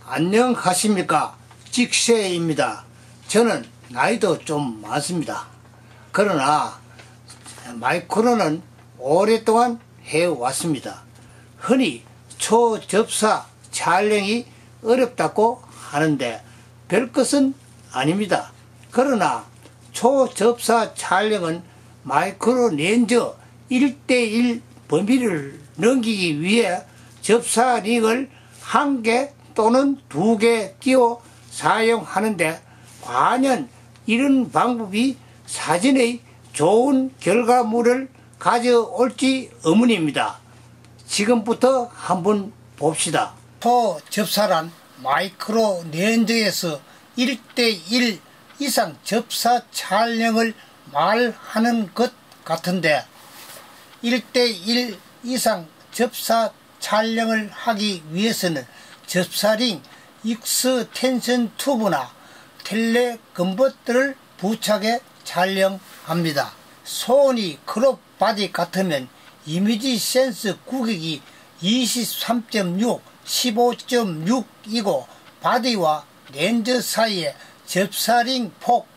안녕하십니까, 찍새입니다. 저는 나이도 좀 많습니다. 그러나 마이크로는 오랫동안 해왔습니다. 흔히 초접사 촬영이 어렵다고 하는데 별것은 아닙니다. 그러나 초접사 촬영은 마이크로 렌즈 1:1 범위를 넘기기 위해 접사링을 1개 또는 2개 끼워 사용하는데, 과연 이런 방법이 사진의 좋은 결과물을 가져올지 의문입니다. 지금부터 한번 봅시다. 초접사란 마이크로 렌즈에서 1:1 이상 접사 촬영을 말하는 것 같은데, 1:1 이상 접사 촬영을 하기 위해서는 접사링 익스텐션 튜브나 텔레컨버터를 부착해 촬영합니다. 소니 크롭 바디 같으면 이미지 센서 구격이 23.6, 15.6이고 바디와 렌즈 사이에 접사링 폭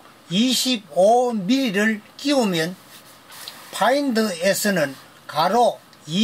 25mm를 끼우면 파인더에서는 가로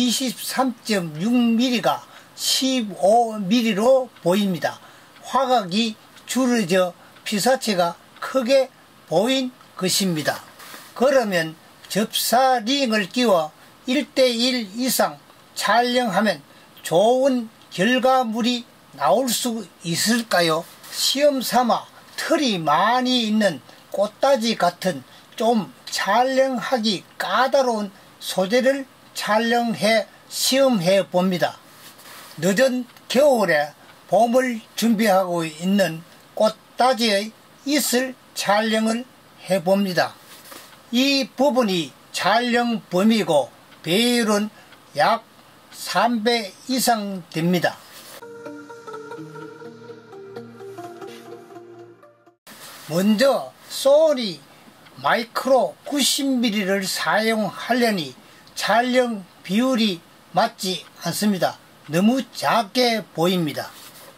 23.6mm가 15mm로 보입니다. 화각이 줄어져 피사체가 크게 보인 것입니다. 그러면 접사링을 끼워 1:1 이상 촬영하면 좋은 결과물이 나올 수 있을까요? 시험삼아 털이 많이 있는 꽃다지 같은 좀 촬영하기 까다로운 소재를 촬영해 시험해 봅니다. 늦은 겨울에 봄을 준비하고 있는 꽃다지의 잎을 촬영을 해봅니다. 이 부분이 촬영 범위고 배율은 약 3배 이상 됩니다. 먼저 소니 마이크로 90mm를 사용하려니 촬영 비율이 맞지 않습니다. 너무 작게 보입니다.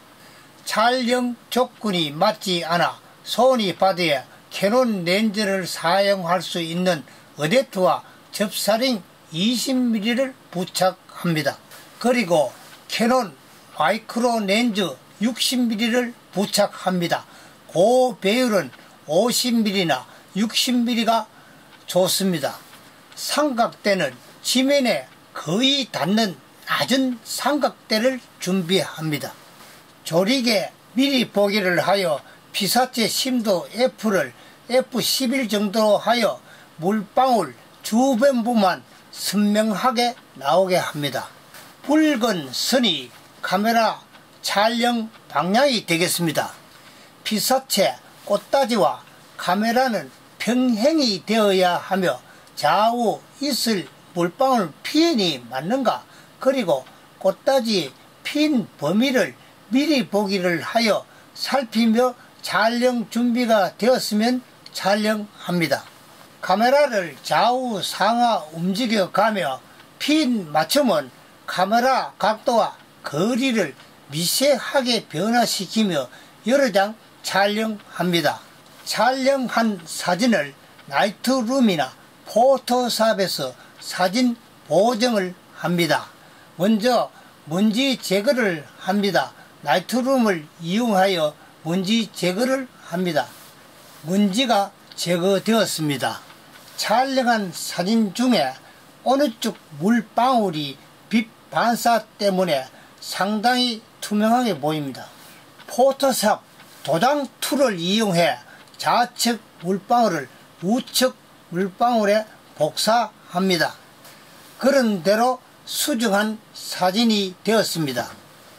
촬영 조건이 맞지 않아 소니 바디에 캐논 렌즈를 사용할 수 있는 어댑터와 접사링 20mm를 부착합니다. 그리고 캐논 마이크로 렌즈 60mm를 부착합니다. 고배율은 50mm나 60mm가 좋습니다. 삼각대는 지면에 거의 닿는 낮은 삼각대를 준비합니다. 조리개 미리 보기를 하여 피사체 심도 F를 F11 정도로 하여 물방울 주변부만 선명하게 나오게 합니다. 붉은 선이 카메라 촬영 방향이 되겠습니다. 피사체 꽃다지와 카메라는 평행이 되어야 하며 좌우 있을 물방울 핀이 맞는가, 그리고 꽃다지 핀 범위를 미리 보기를 하여 살피며 촬영 준비가 되었으면 촬영합니다. 카메라를 좌우 상하 움직여 가며 핀 맞춤은 카메라 각도와 거리를 미세하게 변화시키며 여러 장 촬영합니다. 촬영한 사진을 라이트룸이나 포토샵에서 사진 보정을 합니다. 먼저 먼지 제거를 합니다. 라이트룸을 이용하여 먼지 제거를 합니다. 먼지가 제거되었습니다. 촬영한 사진 중에 어느 쪽 물방울이 빛 반사 때문에 상당히 투명하게 보입니다. 포토샵 도장 툴을 이용해 좌측 물방울을 우측 물방울에 복사합니다. 그런 대로 수정한 사진이 되었습니다.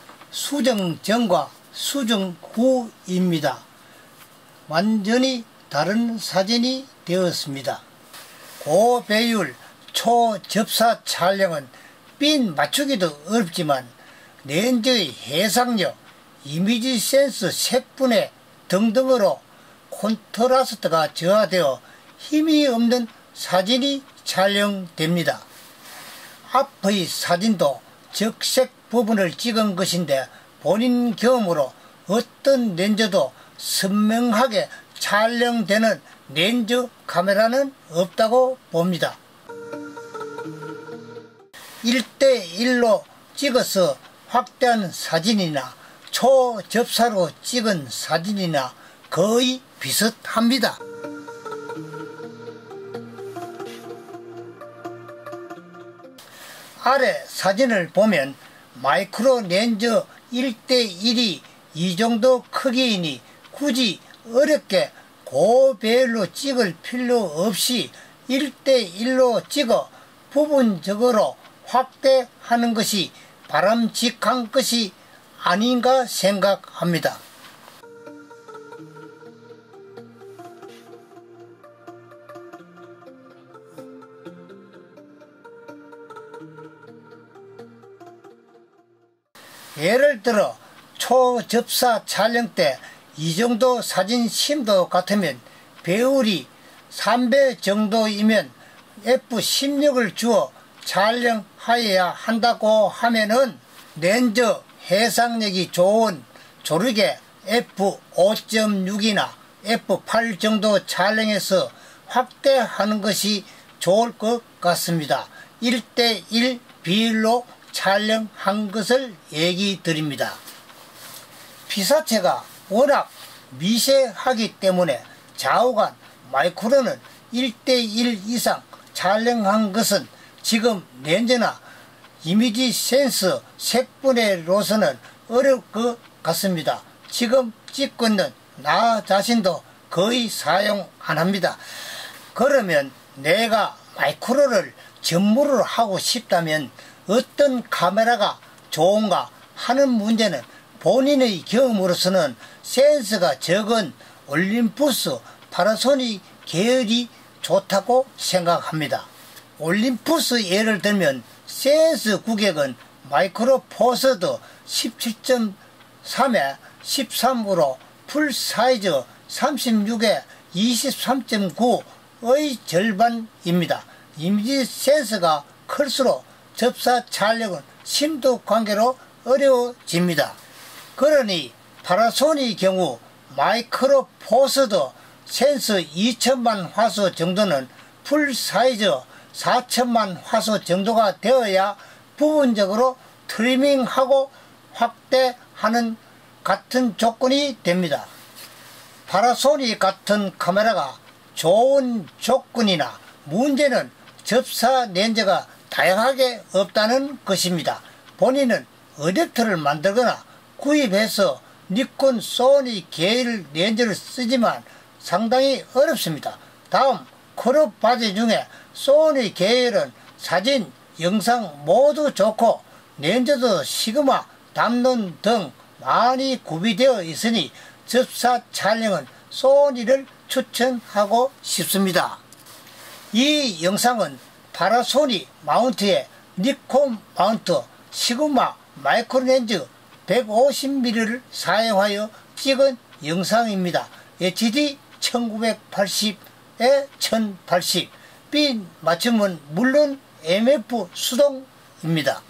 수정 전과 수정 후입니다. 완전히 다른 사진이 되었습니다. 고배율 초접사 촬영은 핀 맞추기도 어렵지만 렌즈의 해상력, 이미지 센서 색분해 등등으로 콘트라스트가 저하되어 힘이 없는 사진이 촬영됩니다. 앞의 사진도 적색 부분을 찍은 것인데 본인 경험으로 어떤 렌즈도 선명하게 촬영되는 렌즈 카메라는 없다고 봅니다. 1:1로 찍어서 확대한 사진이나 초접사로 찍은 사진이나 거의 비슷합니다. 아래 사진을 보면 마이크로 렌즈 1:1이 이 정도 크기이니 굳이 어렵게 고배율로 찍을 필요 없이 1:1로 찍어 부분적으로 확대하는 것이 바람직한 것이 아닌가 생각합니다. 예를 들어 초접사 촬영 때 이 정도 사진 심도 같으면 배율이 3배 정도이면 f16을 주어 촬영하여야 한다고 하면은 렌즈 해상력이 좋은 조르게 f5.6이나 f8 정도 촬영해서 확대하는 것이 좋을 것 같습니다. 1:1 비율로 촬영한 것을 얘기 드립니다. 피사체가 워낙 미세하기 때문에 좌우간 마이크로는 1:1 이상 촬영한 것은 지금 렌즈나 이미지 센서 색분해로서는 어려울 것 같습니다. 지금 찍고 있는 나 자신도 거의 사용 안 합니다. 그러면 내가 마이크로를 전무를 하고 싶다면 어떤 카메라가 좋은가 하는 문제는 본인의 경험으로서는 센서가 적은 올림푸스 파나소닉 계열이 좋다고 생각합니다. 올림푸스 예를 들면 센서 구격은 마이크로 포서드 17.3에 13으로 풀 사이즈 36에 23.9의 절반입니다. 이미지 센서가 클수록 접사 촬영은 심도 관계로 어려워집니다. 그러니 파나소닉의 경우 마이크로 포서드 센서 2천만 화소 정도는 풀 사이즈 4천만 화소 정도가 되어야 부분적으로 트리밍하고 확대하는 같은 조건이 됩니다. 파나소닉 같은 카메라가 좋은 조건이나 문제는 접사 렌즈가 다양하게 없다는 것입니다. 본인은 어댑터를 만들거나 구입해서 니콘, 소니 계열 렌즈를 쓰지만 상당히 어렵습니다. 다음 크롭 바지 중에 소니 계열은 사진, 영상 모두 좋고 렌즈도 시그마, 담론 등 많이 구비되어 있으니 접사 촬영은 소니를 추천하고 싶습니다. 이 영상은 파나소닉 마운트에 니콘 마운트, 시그마 마이크로 렌즈 150mm를 사용하여 찍은 영상입니다. HD 1980에 1080, 빈 맞춤은 물론 MF 수동입니다.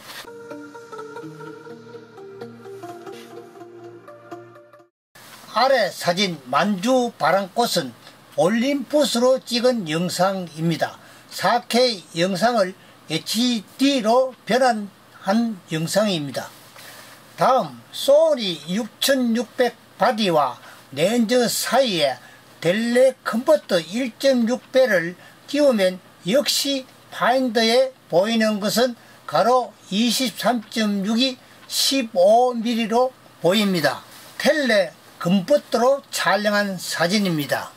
아래 사진 만주 바람꽃은 올림푸스로 찍은 영상입니다. 4K 영상을 HD로 변환한 영상입니다. 다음 소니 6600 바디와 렌즈 사이에 델레 컨버터 1.6배를 끼우면 역시 파인더에 보이는 것은 가로 23.6이 15mm로 보입니다. 텔레 컨버터로 촬영한 사진입니다.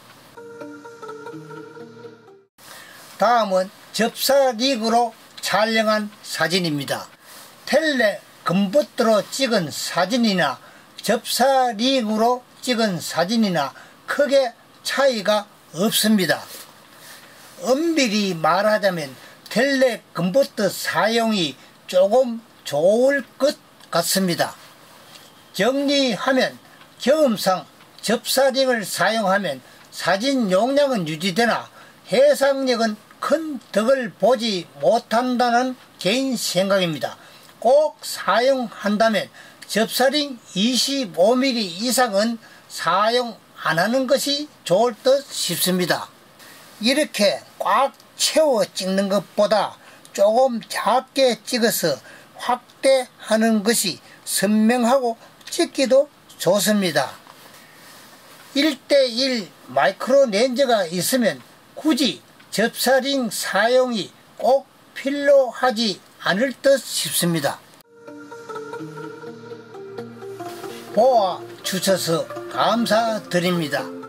다음은 접사 릭으로 촬영한 사진입니다. 텔레 컨버터로 찍은 사진이나 접사 릭으로 찍은 사진이나 크게 차이가 없습니다. 엄밀히 말하자면 텔레 컨버터 사용이 조금 좋을 것 같습니다. 정리하면 경험상 접사링을 사용하면 사진 용량은 유지되나 해상력은 큰 덕을 보지 못한다는 개인 생각입니다. 꼭 사용한다면 접사링 25mm 이상은 사용 안 하는 것이 좋을 듯 싶습니다. 이렇게 꽉 채워 찍는 것보다 조금 작게 찍어서 확대하는 것이 선명하고 찍기도 좋습니다. 1:1 마이크로 렌즈가 있으면 굳이 접사링 사용이 꼭 필요하지 않을 듯 싶습니다. 보아 주셔서 감사드립니다.